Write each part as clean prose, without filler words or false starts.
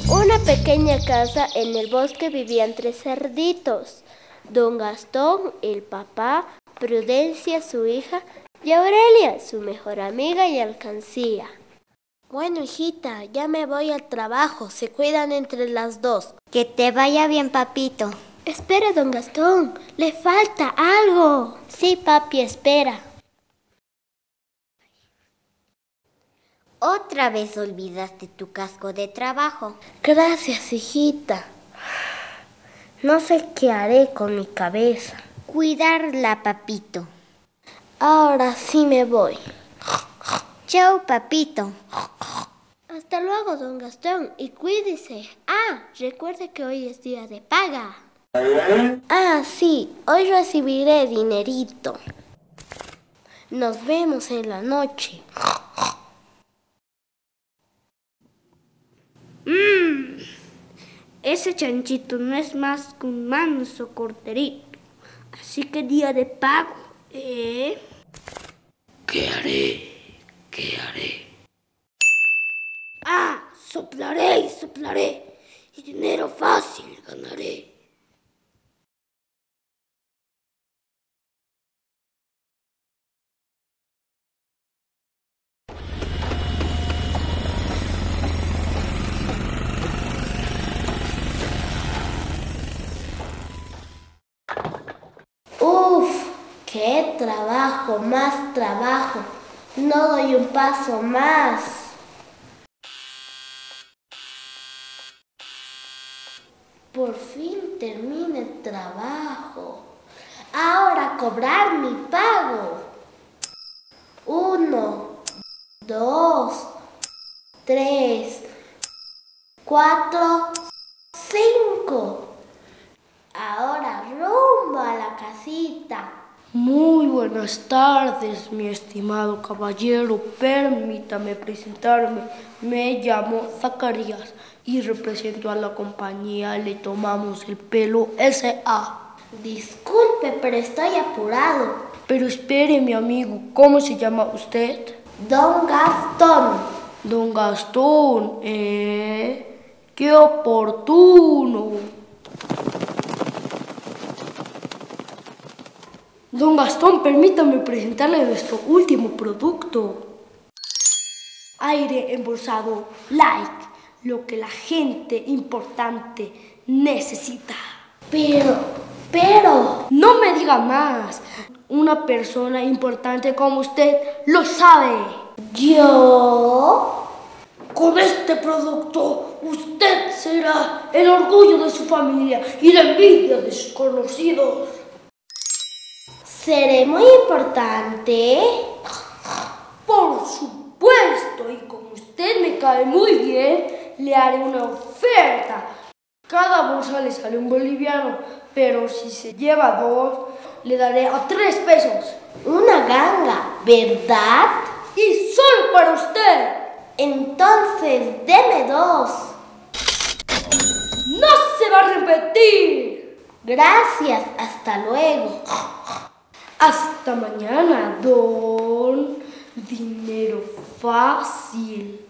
Una pequeña casa en el bosque vivían 3 cerditos. Don Gastón, el papá, Prudencia, su hija, y Aurelia, su mejor amiga y alcancía. Bueno, hijita, ya me voy al trabajo. Se cuidan entre las dos. Que te vaya bien, papito. Espera, don Gastón, le falta algo. Sí, papi, espera. Otra vez olvidaste tu casco de trabajo. Gracias, hijita. No sé qué haré con mi cabeza. Cuidarla, papito. Ahora sí me voy. Chao, papito. Hasta luego, don Gastón, y cuídese. Ah, recuerde que hoy es día de paga. Ah, sí, hoy recibiré dinerito. Nos vemos en la noche. Ese chanchito no es más que un manso corderito. Así que día de pago, ¿eh? ¿Qué haré? ¿Qué haré? Ah, soplaré y soplaré, y dinero fácil ganaré. Uf, qué trabajo, más trabajo. No doy un paso más. Por fin termina el trabajo. Ahora cobrar mi pago. 1, 2, 3, 4, 5. Ahora rumbo a la casita. Muy buenas tardes, mi estimado caballero. Permítame presentarme. Me llamo Zacarías y represento a la compañía Le Tomamos el Pelo S.A. Disculpe, pero estoy apurado. Pero espere, mi amigo, ¿cómo se llama usted? Don Gastón. Don Gastón, ¡qué oportuno! Don Gastón, permítame presentarle nuestro último producto. Aire embolsado Like, lo que la gente importante necesita. Pero... No me diga más. Una persona importante como usted lo sabe. ¿Yo? Con este producto, usted será el orgullo de su familia y la envidia de sus conocidos. ¿Seré muy importante? Por supuesto, y como usted me cae muy bien, le haré una oferta. Cada bolsa le sale un boliviano, pero si se lleva 2, le daré a 3 pesos. Una ganga, ¿verdad? Y solo para usted. Entonces, deme 2. ¡No se va a repetir! Gracias, hasta luego. Hasta mañana, don Dinero Fácil.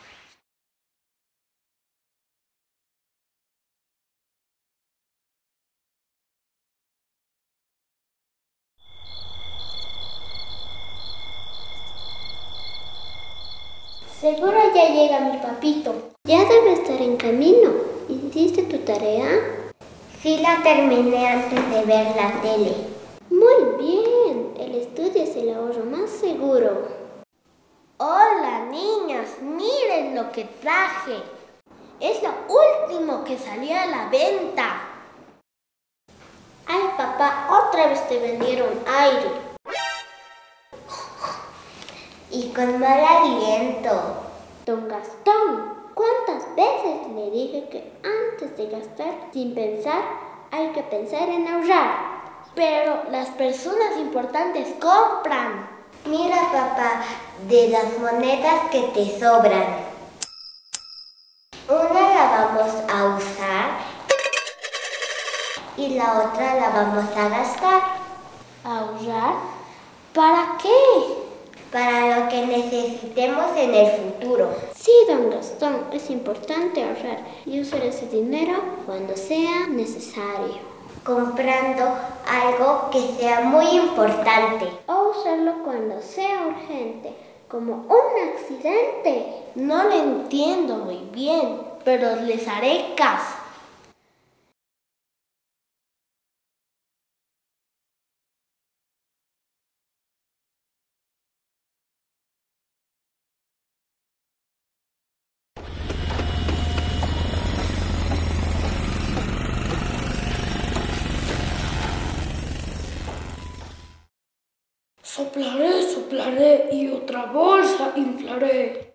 Seguro ya llega mi papito. Ya debe estar en camino. ¿Hiciste tu tarea? Sí, la terminé antes de ver la tele. Muy bien. El estudio es el ahorro más seguro. Hola, niñas. Miren lo que traje. Es lo último que salió a la venta. Ay, papá, otra vez te vendieron aire. Y con mal aliento. Don Gastón, ¿cuántas veces le dije que antes de gastar sin pensar, hay que pensar en ahorrar? Pero las personas importantes compran. Mira, papá, de las monedas que te sobran, una la vamos a usar y la otra la vamos a gastar. ¿Ahorrar? ¿Para qué? para lo que necesitemos en el futuro. Sí, don Gastón, es importante ahorrar y usar ese dinero cuando sea necesario. Comprando algo que sea muy importante. O usarlo cuando sea urgente, como un accidente. No lo entiendo muy bien, pero les haré caso. Soplaré, soplaré y otra bolsa inflaré.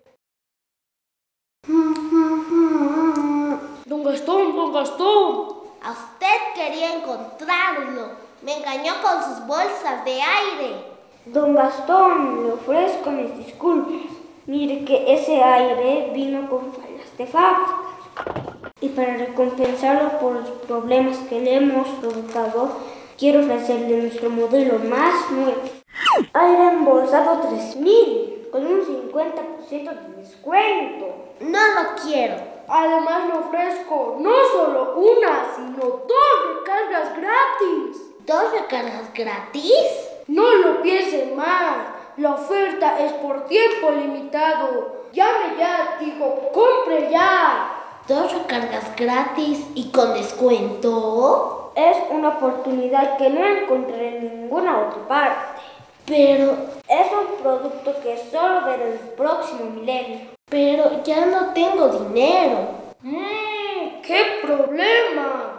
Don Gastón, don Gastón. A usted quería encontrarlo. Me engañó con sus bolsas de aire. Don Gastón, le ofrezco mis disculpas. Mire que ese aire vino con fallas de fábrica. Y para recompensarlo por los problemas que le hemos provocado, quiero ofrecerle nuestro modelo más nuevo. Aire embolsado 3000, con un 50% de descuento. No lo quiero. Además le ofrezco no solo una, sino 2 recargas gratis. ¿2 recargas gratis? No lo piense más. La oferta es por tiempo limitado. Llame ya, digo, compre ya. 2 recargas gratis y con descuento. Es una oportunidad que no encontraré en ninguna otra parte. Pero es un producto que solo veré en el próximo milenio. Pero ya no tengo dinero. ¡Qué problema!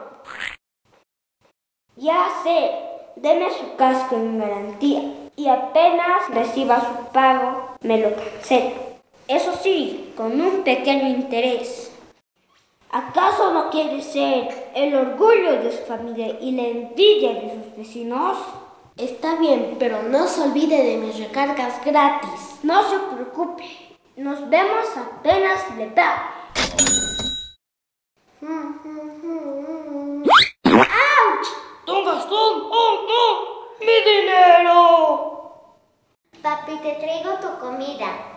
Ya sé, deme su casco en garantía y apenas reciba su pago, me lo cancelo. Eso sí, con un pequeño interés. ¿Acaso no quiere ser el orgullo de su familia y la envidia de sus vecinos? Está bien, pero no se olvide de mis recargas gratis. No se preocupe, nos vemos apenas le pague. ¡Auch! ¡Don Gastón! ¡Oh, no! ¡Mi dinero! Papi, te traigo tu comida.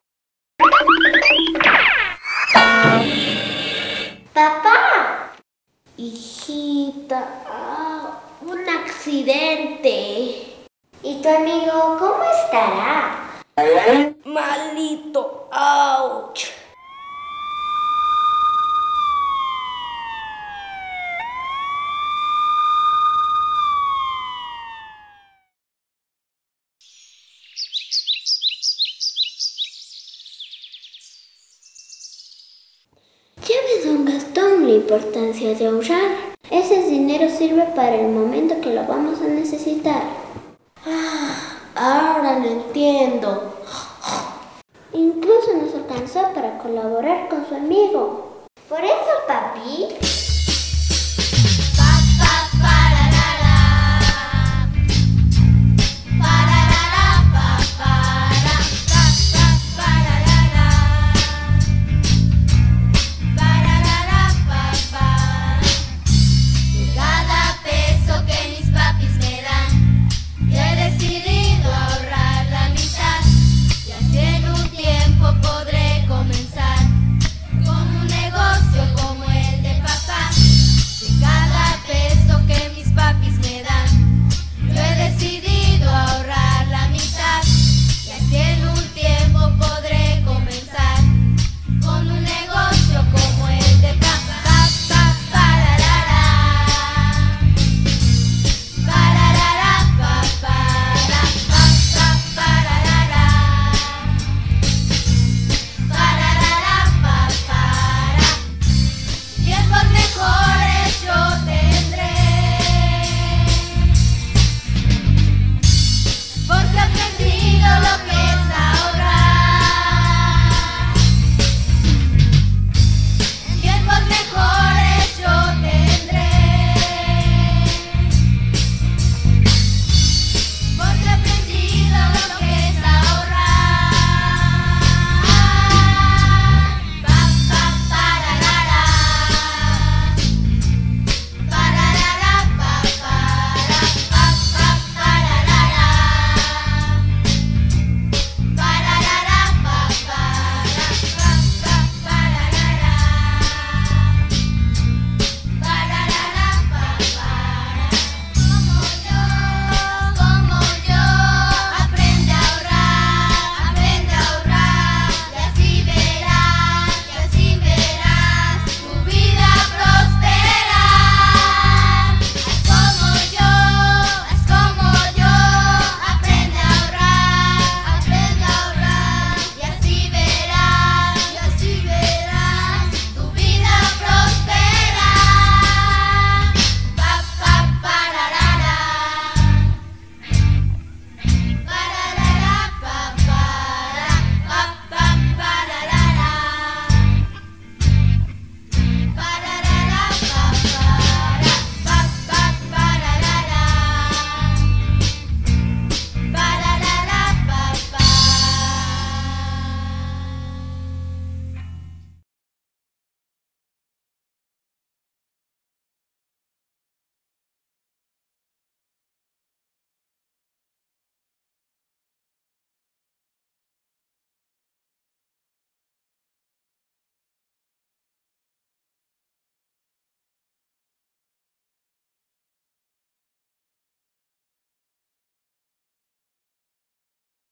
¡Papá! Hijita, un accidente. ¿Y tu amigo cómo estará? ¡Malito! ¡Auch! Ya ve, don Gastón, la importancia de ahorrar. Ese dinero sirve para el momento que lo vamos a necesitar. Ahora lo entiendo. Incluso nos alcanzó para colaborar con su amigo. Por eso, papi,